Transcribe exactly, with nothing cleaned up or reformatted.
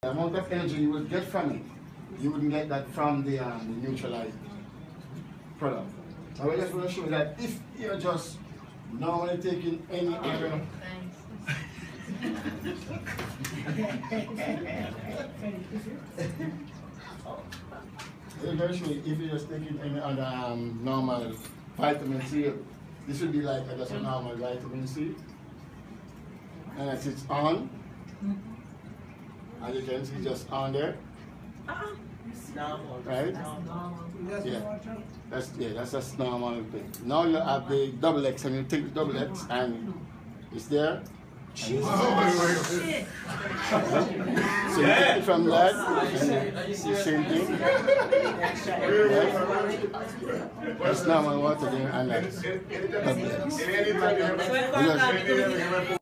The amount of energy you would get from it, you wouldn't get that from the, um, the Nutrilite product. I will just want to show you that if you're just normally taking any other I'm going to show you if you're just taking any other um, normal vitamin C, this would be like just a normal vitamin C. And as it's on, as you can see, just on there. Right? Yeah. That's yeah, that's just normal thing. Now you have the double X and you take the double X and it's there. Jesus. So you take it from that and the same thing. Right? That's normal water there and that's double X.